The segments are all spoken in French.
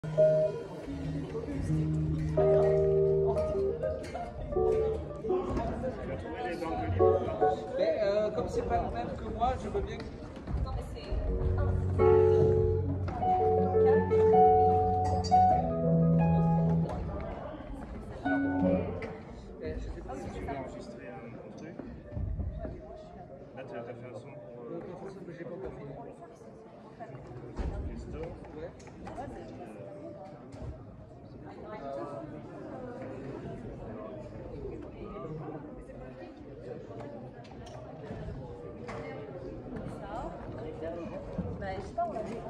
Mais comme c'est pas le même que moi, je veux bien que... Non, mais c'est Je sais pas si Tu veux enregistrer un truc. Là, tu as fait un son pour j'ai pas encore fini. les stores. Ouais. bah, je sais pas, on l'a vu.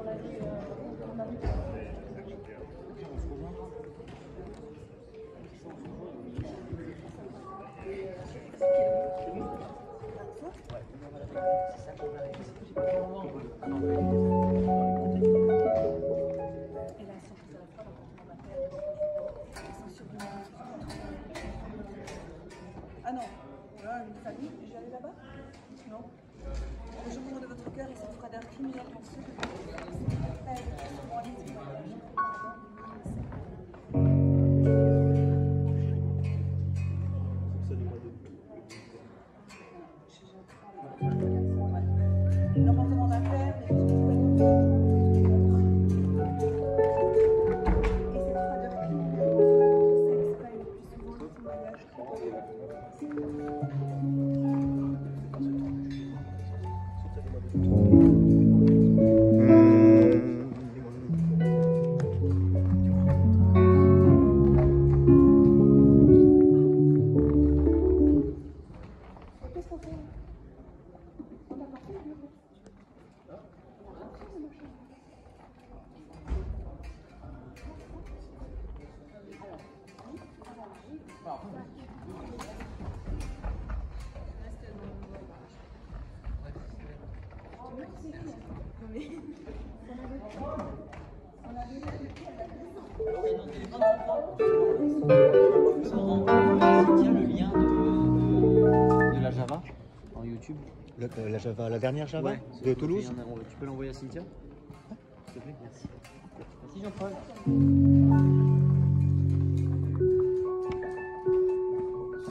Ah non, là, une famille, je vais aller là-bas? Non. Le jour de votre cœur et cette froideur criminelle pour ceux que l'emportement d'affaires, les et cette froideur criminelle s'exprime le plus souvent dans son mariage. Qu'est-ce qu'on fait? On a parti le bureau. Tiens, le lien de la Java en YouTube. La Java, la dernière Java Ouais, de Toulouse. Tu peux l'envoyer à Cynthia? S'il te plaît, merci. Merci Jean-Paul.